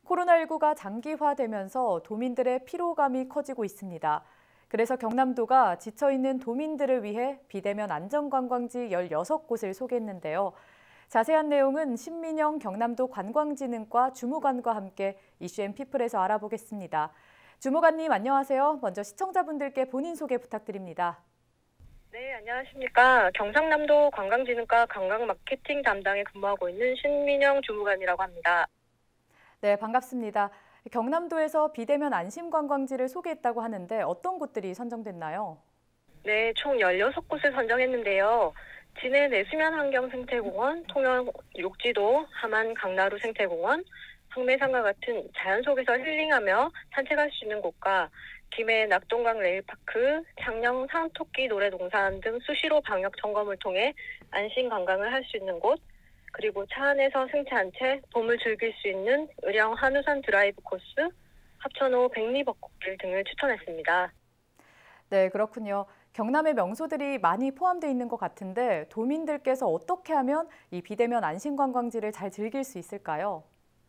코로나19가 장기화되면서 도민들의 피로감이 커지고 있습니다. 그래서 경남도가 지쳐있는 도민들을 위해 비대면 안전관광지 16곳을 소개했는데요. 자세한 내용은 신민영 경남도 관광진흥과 주무관과 함께 이슈앤피플에서 알아보겠습니다. 주무관님 안녕하세요. 먼저 시청자분들께 본인 소개 부탁드립니다. 네, 안녕하십니까. 경상남도 관광진흥과 관광마케팅 담당에 근무하고 있는 신민영 주무관이라고 합니다. 네, 반갑습니다. 경남도에서 비대면 안심관광지를 소개했다고 하는데 어떤 곳들이 선정됐나요? 네, 총 16곳을 선정했는데요. 진해 내수면 환경생태공원, 통영 욕지도, 함안 강나루 생태공원, 황매산과 같은 자연 속에서 힐링하며 산책할 수 있는 곳과 김해 낙동강 레일파크, 창녕 상토끼 노래동산 등 수시로 방역 점검을 통해 안심 관광을 할 수 있는 곳, 그리고 차 안에서 승차한 채 봄을 즐길 수 있는 의령 한우산 드라이브 코스, 합천호 백리벚꽃길 등을 추천했습니다. 네, 그렇군요. 경남의 명소들이 많이 포함되어 있는 것 같은데 도민들께서 어떻게 하면 이 비대면 안심관광지를 잘 즐길 수 있을까요?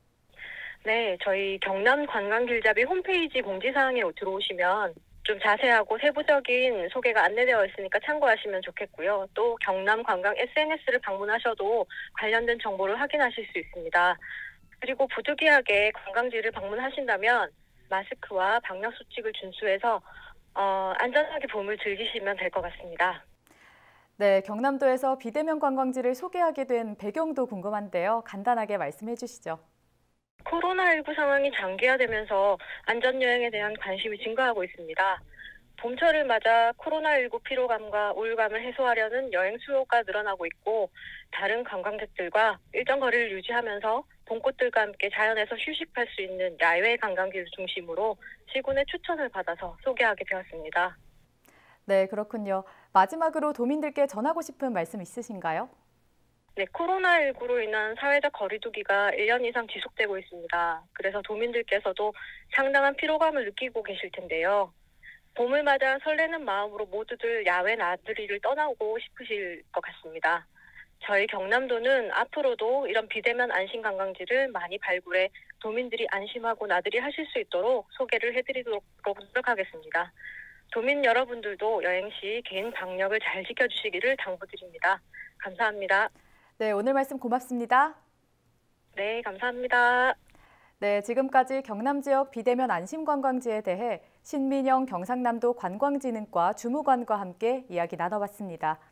네, 저희 경남 관광길잡이 홈페이지 공지사항에 들어오시면 좀 자세하고 세부적인 소개가 안내되어 있으니까 참고하시면 좋겠고요. 또 경남 관광 SNS를 방문하셔도 관련된 정보를 확인하실 수 있습니다. 그리고 부득이하게 관광지를 방문하신다면 마스크와 방역 수칙을 준수해서 안전하게 봄을 즐기시면 될 것 같습니다. 네, 경남도에서 비대면 관광지를 소개하게 된 배경도 궁금한데요. 간단하게 말씀해 주시죠. 코로나19 상황이 장기화되면서 안전여행에 대한 관심이 증가하고 있습니다. 봄철을 맞아 코로나19 피로감과 우울감을 해소하려는 여행 수요가 늘어나고 있고 다른 관광객들과 일정 거리를 유지하면서 봄꽃들과 함께 자연에서 휴식할 수 있는 야외 관광지를 중심으로 시군의 추천을 받아서 소개하게 되었습니다. 네, 그렇군요. 마지막으로 도민들께 전하고 싶은 말씀 있으신가요? 네, 코로나19로 인한 사회적 거리두기가 1년 이상 지속되고 있습니다. 그래서 도민들께서도 상당한 피로감을 느끼고 계실 텐데요. 봄을 맞아 설레는 마음으로 모두들 야외 나들이를 떠나고 싶으실 것 같습니다. 저희 경남도는 앞으로도 이런 비대면 안심관광지를 많이 발굴해 도민들이 안심하고 나들이 하실 수 있도록 소개를 해드리도록 노력하겠습니다. 도민 여러분들도 여행 시 개인 방역을 잘 지켜주시기를 당부드립니다. 감사합니다. 네, 오늘 말씀 고맙습니다. 네, 감사합니다. 네, 지금까지 경남 지역 비대면 안심관광지에 대해 신민영 경상남도 관광진흥과 주무관과 함께 이야기 나눠봤습니다.